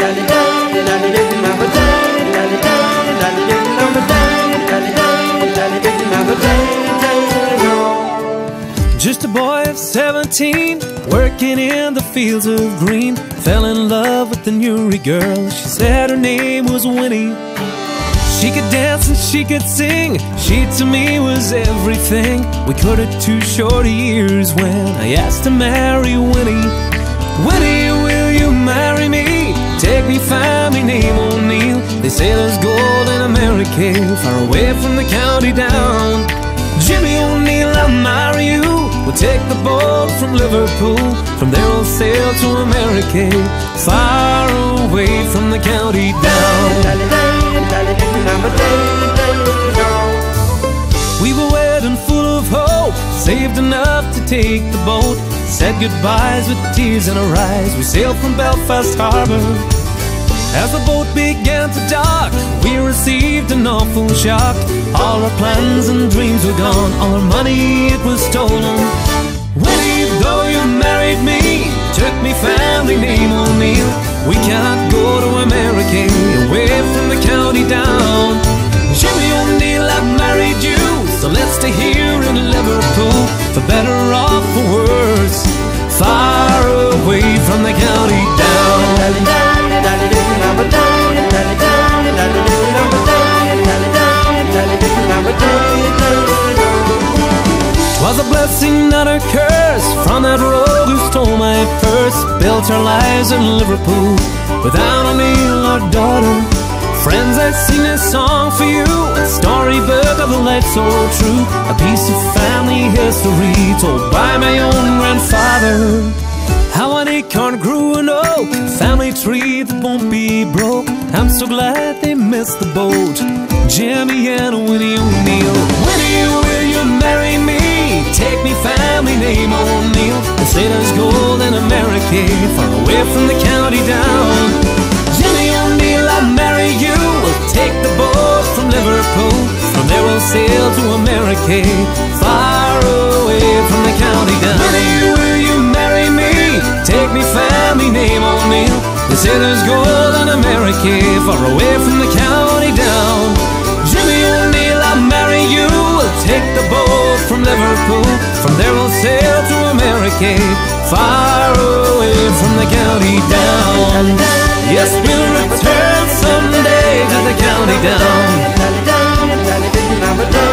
Just a boy of 17, working in the fields of green, fell in love with the Newry girl. She said her name was Winnie. She could dance and she could sing. She to me was everything. We courted 2 short years when I asked to marry Winnie. Winnie, will you marry me? Take me, find me, name O'Neill. They say there's gold in America, far away from the county down. Jimmy O'Neill, I'll marry you. We'll take the boat from Liverpool. From there we'll sail to America, far away from the county down. We were wed and full of hope, saved enough to take the boat. Said goodbyes with tears in our eyes. We sailed from Belfast Harbour. As the boat began to dock, we received an awful shock. All our plans and dreams were gone, all our money, it was stolen. Winnie, though you married me, took me family name O'Neill, we cannot go to America, away from the county down. Jimmy O'Neill, I've married you, so let's stay here in Liverpool, for better or for worse, far away from the county down. 'Twas a blessing, not a curse, from that rogue who stole my purse. Built our lives in Liverpool without O'Neill, our daughter. Friends, I sing this song for you, a storybook of a life so true, a piece of family history told by my own grandfather. How an acorn grew an oak, family tree that won't be broke. I'm so glad they missed the boat, Jimmy and Winnie O'Neill. Winnie, will you marry me? Take me family name O'Neill. They say there's gold in America, far away from the county down. Jimmy O'Neill, I'll marry you. We'll take the boat from Liverpool. From there we'll sail to America, far away from the county down. Winnie, will you marry me? Take me family name O'Neill. They say there's gold in America, far away from the county down. Jimmy O'Neill, I'll marry you. We'll take the boat from Liverpool. From there we'll sail to America, far away from the county down. Yes, we'll return someday to the county down.